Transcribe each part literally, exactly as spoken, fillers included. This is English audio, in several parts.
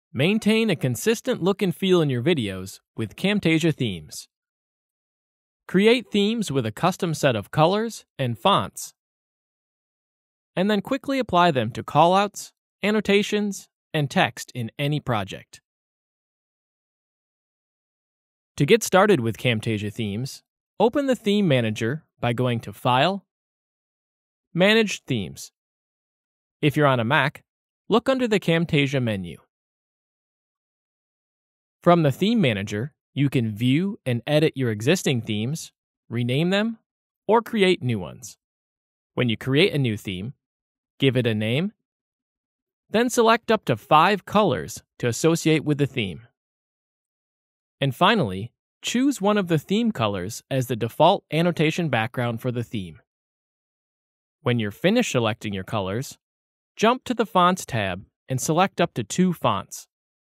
Maintain a consistent look and feel in your videos with Camtasia themes. Create themes with a custom set of colors and fonts, and then quickly apply them to callouts, annotations, and text in any project. To get started with Camtasia themes, open the Theme Manager by going to File, Manage Themes. If you're on a Mac, look under the Camtasia menu. From the Theme Manager, you can view and edit your existing themes, rename them, or create new ones. When you create a new theme, give it a name, then select up to five colors to associate with the theme. And finally, choose one of the theme colors as the default annotation background for the theme. When you're finished selecting your colors, jump to the Fonts tab and select up to two fonts.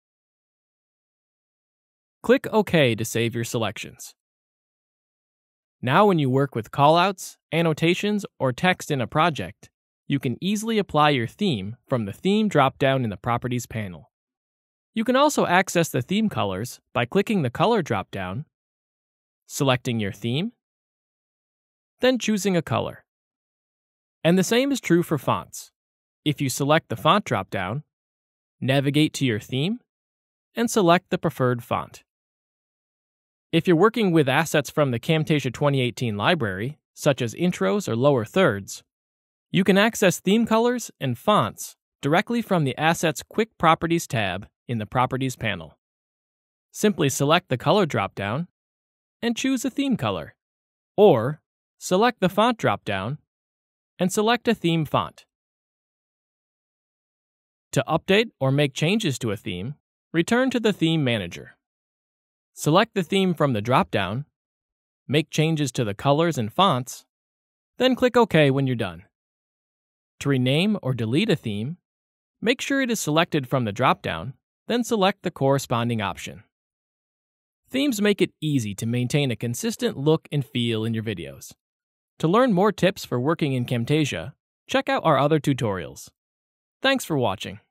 Click OK to save your selections. Now when you work with callouts, annotations, or text in a project, you can easily apply your theme from the Theme dropdown in the Properties panel. You can also access the theme colors by clicking the Color dropdown, selecting your theme, then choosing a color. And the same is true for fonts. If you select the Font dropdown, navigate to your theme, and select the preferred font. If you're working with assets from the Camtasia twenty eighteen library, such as intros or lower thirds, you can access theme colors and fonts directly from the Assets Quick Properties tab in the Properties panel. Simply select the Color dropdown and choose a theme color, or select the Font dropdown and select a theme font. To update or make changes to a theme, return to the Theme Manager. Select the theme from the dropdown, make changes to the colors and fonts, then click OK when you're done. To rename or delete a theme, make sure it is selected from the dropdown, then select the corresponding option. Themes make it easy to maintain a consistent look and feel in your videos. To learn more tips for working in Camtasia, check out our other tutorials. Thanks for watching.